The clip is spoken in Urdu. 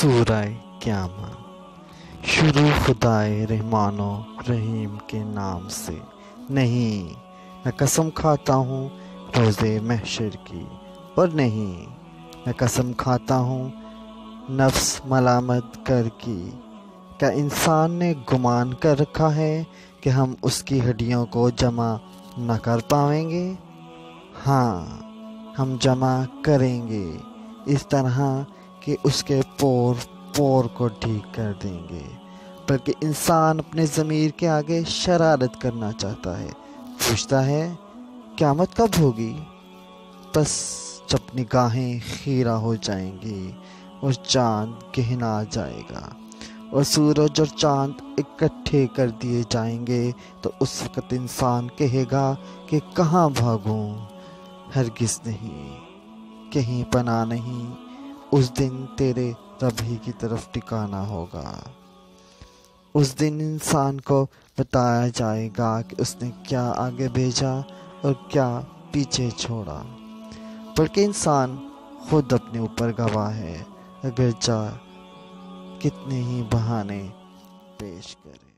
سورہ قیامت۔ شروع خدائے رحمان و رحیم کے نام سے، نہیں میں قسم کھاتا ہوں روز محشر کی، اور نہیں میں قسم کھاتا ہوں نفس ملامت کر کی۔ کیا انسان نے گمان کر رکھا ہے کہ ہم اس کی ہڈیوں کو جمع نہ کر پائیں گے؟ ہاں، ہم جمع کریں گے، اس طرح کہ اس کے پور پور کو ٹھیک کر دیں گے۔ بلکہ انسان اپنے ضمیر کے آگے شرارت کرنا چاہتا ہے، پوچھتا ہے قیامت کب ہوگی؟ بس جب نگاہیں خیرہ ہو جائیں گی اور چاند گہنا جائے گا اور سورج اور چاند اکٹھے کر دیے جائیں گے، تو اس وقت انسان کہے گا کہ کہاں بھاگوں؟ ہرگز نہیں، کہیں پناہ نہیں، اس دن تیرے رب ہی کی طرف ٹھکانا ہوگا۔ اس دن انسان کو بتایا جائے گا کہ اس نے کیا آگے بھیجا اور کیا پیچھے چھوڑا۔ بلکہ انسان خود اپنے اوپر گواہ ہے، اگر چاہ کتنے ہی بہانے پیش کرے۔